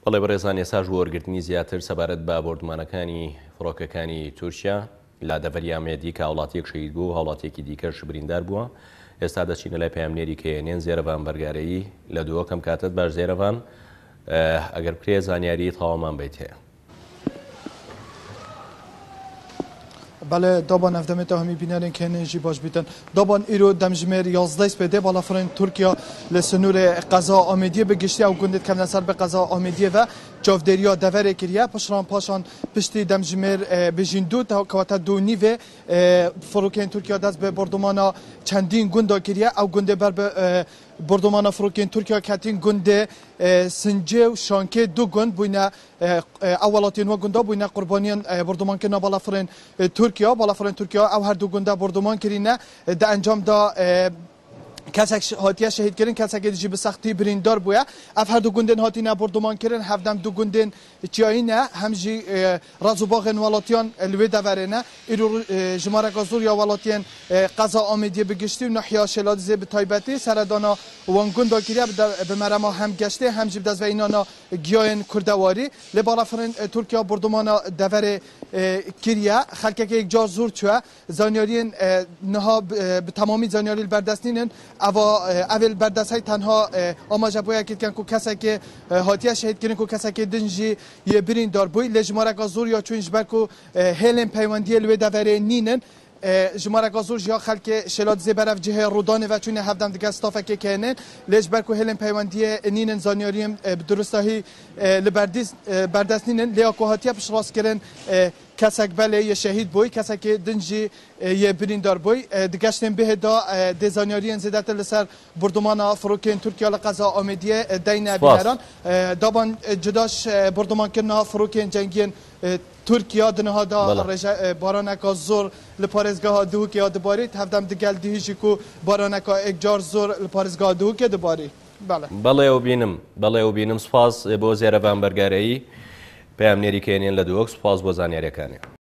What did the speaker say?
بەڵێ بەڕێزان ێساژ وەرگرتنی زیاتر سەبارەت بە بۆردمانەکانی فڕۆکەکانی تورکیا لا دەڤەری ئامێدی کە وڵاتێک شەهید بوو هاوڵاتێکی دیکەش بریندار بووە. ئێستا دەچینە لای پەیامنێری کێنێن زێرەڤان بەرگارەیی لە دووەکەم کاتت باش زێرەڤان ئەگەر بکرێ زانیاری تەوامان بیت هەیە. بله دابان افدامه تا همی بینن که نجی باش بیتن دابان ایرو دمجمر 11 سپده بالا فرن ترکیه لسنور قضا آمدیه به گشتی او گندت کم نصر به قضا آمدیه و جافدریا دوره کریه پشران پاشان پشتی دمجمر بجین دو تا کوات دو نیو فروکین ترکیه دست به بردمانا چندین گندا کریه او گنده بر به بردمانا فروکین ترکیه کاتین گنده سنجه و شانکه دو گند بوینه اولاتین و گندا بوینه قربانیان بردمان که بالا فرن ترکیه بالا فرن ترکیه او هر دو گنده بردمان کرینه ده انجام دا کسک هاتیه شهید کردن کسک دیجی به سختی بریندار بوده اف هر دو گندن هاتی نه بردمان کردن هفدم دو گندن چیایی نه همجی رازو باغن ولاتیان الوی دوره نه ایرو جماره گازور یا ولاتیان قضا آمدیه بگشتی و نحیا شلاد زی به تایبتی سردانا وان گندا کریه به مرما هم گشته همجی بدز و اینانا گیاین کردواری لبالا فرن ترکیه بردمان دوره کریه خلکه که یک جار زور چوه زانیارین نها به تمامی زانیاری بردستنین اول بردست های تنها آماجه باید که کو کسی که هاتیه شهید کردن کو کسی که دنجی یه برین دار بوی لجماره گازور یا چون جبر کو هلن پیوندی لوی دوره نینن جماره گازور جا خلک شلاد زبرف جه رودانه و چون هفدم دیگه استافه که کنن لجبر کو هلن پیوندی نینن زانیاریم درستاهی لبردیس بردست نینن لیا کو هاتیه پش راست کردن کسک بله یه شهید بوی کسک دنجی یه بریندار بوی دگشتن به دا دزانیاریان زیادت لسر بردمان فروکین ترکیه لقضا آمدیه دین بیاران دابان جداش بردمان کنا فروکین جنگین ترکیه دنها دا بارانکا زور لپارزگاه دو که دباری هفدم دگل دیجی کو بارانکا اکجار زور لپارزگاه دو که دباری بله و بینم سپاس بۆ زێرەڤان بەرگارەیی پەیامنێری کێنێن لە دووەک سپاس بۆ زانیاریەکانی.